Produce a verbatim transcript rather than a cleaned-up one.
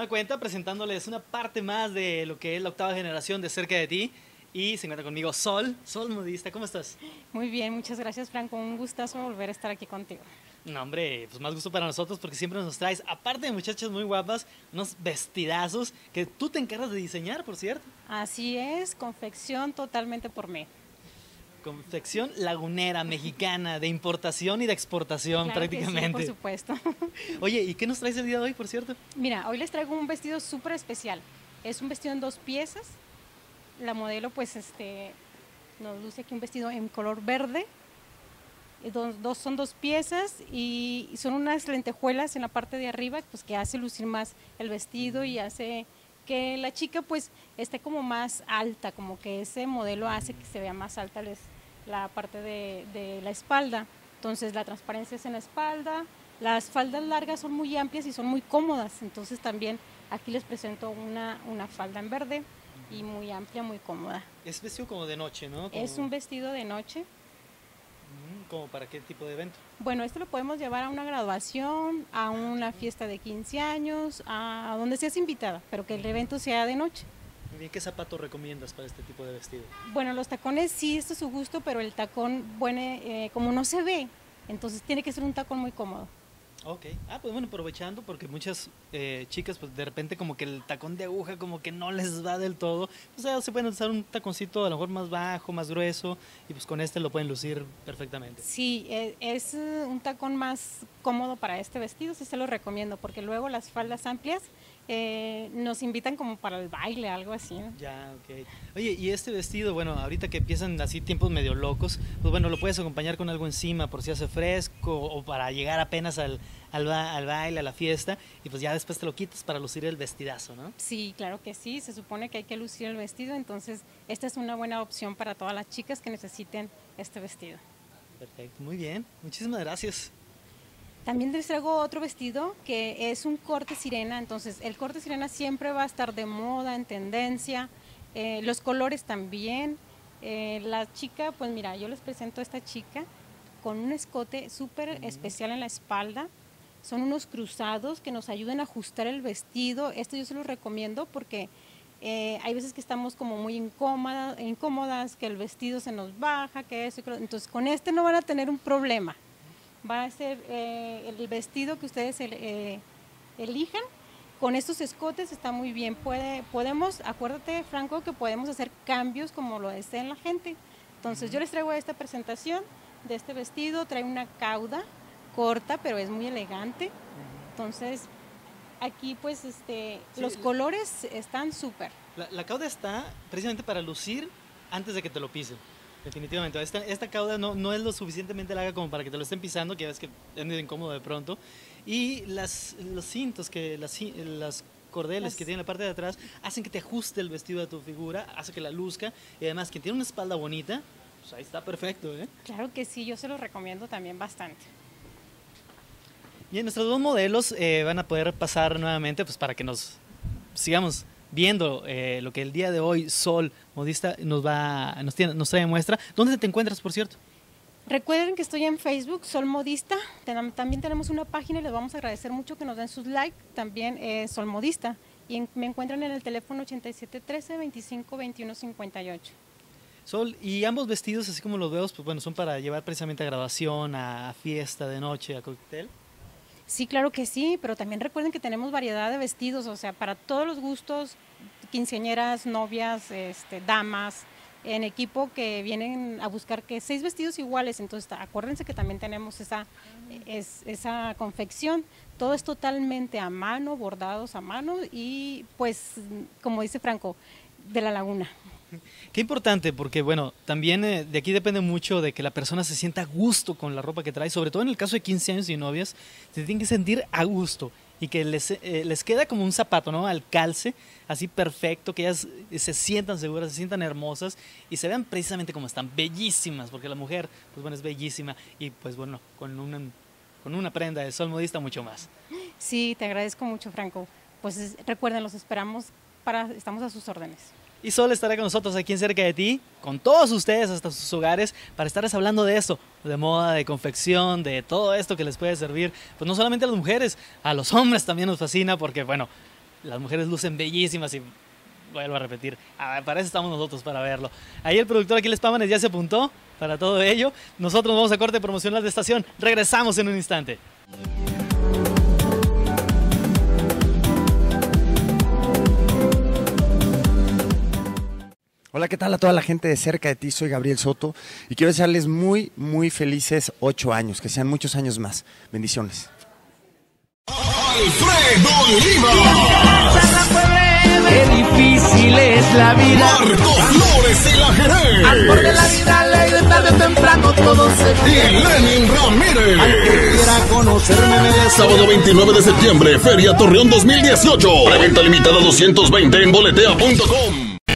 nueva cuenta presentándoles una parte más de lo que es la octava generación de Cerca de Ti. Y se encuentra conmigo Sol, Sol Modista. ¿Cómo estás? Muy bien, muchas gracias, Franco. Un gustazo volver a estar aquí contigo. No, hombre, pues más gusto para nosotros porque siempre nos traes, aparte de muchachas muy guapas, unos vestidazos que tú te encargas de diseñar, por cierto. Así es, confección totalmente por mí. Confección lagunera, mexicana, de importación y de exportación Claro prácticamente. Que sí, por supuesto. Oye, ¿y qué nos traes el día de hoy, por cierto? Mira, hoy les traigo un vestido súper especial. Es un vestido en dos piezas. La modelo, pues, este, nos luce aquí un vestido en color verde. Dos, dos, son dos piezas y son unas lentejuelas en la parte de arriba, pues que hace lucir más el vestido y hace que la chica pues esté como más alta, como que ese modelo hace que se vea más alta les, la parte de, de la espalda. Entonces la transparencia es en la espalda, las faldas largas son muy amplias y son muy cómodas, entonces también aquí les presento una, una falda en verde y muy amplia, muy cómoda. Es vestido como de noche, ¿no? Como... Es un vestido de noche. ¿Como para qué tipo de evento? Bueno, esto lo podemos llevar a una graduación, a una fiesta de quince años, a donde seas invitada, pero que el evento sea de noche. Muy bien, ¿qué zapato recomiendas para este tipo de vestido? Bueno, los tacones sí, esto es su gusto, pero el tacón, bueno, eh, como no se ve, entonces tiene que ser un tacón muy cómodo. Ok, ah, pues bueno, aprovechando porque muchas eh, chicas pues de repente como que el tacón de aguja como que no les va del todo, o sea, se pueden usar un taconcito a lo mejor más bajo, más grueso y pues con este lo pueden lucir perfectamente. Sí, es un tacón más cómodo para este vestido, sí se lo recomiendo, porque luego las faldas amplias eh, nos invitan como para el baile, algo así, ¿no? Ya, ok. Oye, y este vestido, bueno, ahorita que empiezan así tiempos medio locos, pues bueno, lo puedes acompañar con algo encima por si hace fresco o para llegar apenas al, al, ba al baile, a la fiesta, y pues ya después te lo quitas para lucir el vestidazo, ¿no? Sí, claro que sí, se supone que hay que lucir el vestido, entonces esta es una buena opción para todas las chicas que necesiten este vestido. Perfecto, muy bien, muchísimas gracias. También les traigo otro vestido que es un corte sirena, entonces el corte sirena siempre va a estar de moda, en tendencia, eh, los colores también. Eh, la chica, pues mira, yo les presento a esta chica con un escote súper uh-huh. especial en la espalda, son unos cruzados que nos ayudan a ajustar el vestido, esto yo se los recomiendo porque eh, hay veces que estamos como muy incómodas, incómodas, que el vestido se nos baja, que eso, entonces con este no van a tener un problema. Va a ser eh, el vestido que ustedes eh, elijan. Con estos escotes está muy bien. Puede, podemos, acuérdate, Franco, que podemos hacer cambios como lo deseen la gente. Entonces, uh-huh. yo les traigo esta presentación de este vestido. Trae una cauda corta, pero es muy elegante. Uh-huh. Entonces, aquí, pues, este, sí, los colores están súper. La, la cauda está precisamente para lucir antes de que te lo pisen. Definitivamente, esta, esta cauda no, no es lo suficientemente larga como para que te lo estén pisando, que ya ves que es medio incómodo de pronto. Y las, los cintos, que las, las cordeles las... que tiene la parte de atrás, hacen que te ajuste el vestido a tu figura, hace que la luzca. Y además, quien tiene una espalda bonita, pues ahí está perfecto, ¿eh? Claro que sí, yo se lo recomiendo también bastante. Bien, nuestros dos modelos eh, van a poder pasar nuevamente pues para que nos sigamos viendo eh, lo que el día de hoy Sol Modista nos va nos, tiene, nos trae muestra. ¿Dónde te encuentras, por cierto? Recuerden que estoy en Facebook, Sol Modista. También tenemos una página y les vamos a agradecer mucho que nos den sus likes. También eh, Sol Modista. Y en, me encuentran en el teléfono ochenta y siete trece, veinticinco veintiuno cincuenta y ocho. Sol, y ambos vestidos, así como los veo, pues bueno, son para llevar precisamente a graduación, a, a fiesta de noche, a cóctel. Sí, claro que sí, pero también recuerden que tenemos variedad de vestidos, o sea, para todos los gustos, quinceañeras, novias, este, damas, en equipo que vienen a buscar que seis vestidos iguales, entonces acuérdense que también tenemos esa, es, esa confección, todo es totalmente a mano, bordados a mano y pues, como dice Franco, de la laguna. Qué importante, porque bueno, también eh, de aquí depende mucho de que la persona se sienta a gusto con la ropa que trae, sobre todo en el caso de quince años y novias, se tienen que sentir a gusto y que les, eh, les queda como un zapato, ¿no? Al calce, así perfecto, que ellas se sientan seguras, se sientan hermosas y se vean precisamente como están, bellísimas, porque la mujer, pues bueno, es bellísima y pues bueno, con una, con una prenda de Sol Modista mucho más. Sí, te agradezco mucho, Franco. Pues es, recuerden, los esperamos, para, estamos a sus órdenes. Y Sol estará con nosotros aquí en Cerca de Ti, con todos ustedes hasta sus hogares, para estarles hablando de esto, de moda, de confección, de todo esto que les puede servir, pues no solamente a las mujeres, a los hombres también nos fascina, porque bueno, las mujeres lucen bellísimas y vuelvo a repetir, ah, para eso estamos nosotros, para verlo. Ahí el productor Aquiles Pámanes ya se apuntó para todo ello. Nosotros vamos a corte promocional de estación. Regresamos en un instante. Hola, ¿qué tal a toda la gente de Cerca de Ti? Soy Gabriel Soto y quiero desearles muy, muy felices ocho años, que sean muchos años más. Bendiciones. Alfredo Oliva. Qué difícil es la vida. Marco Flores y la Jerez. Al borde de la vida alegre, tarde o temprano todo se Y pierde. Lenin Ramírez. Al que quiera conocerme me deseo. Sábado veintinueve de septiembre, Feria Torreón dos mil dieciocho. Preventa limitada doscientos veinte en boletea punto com.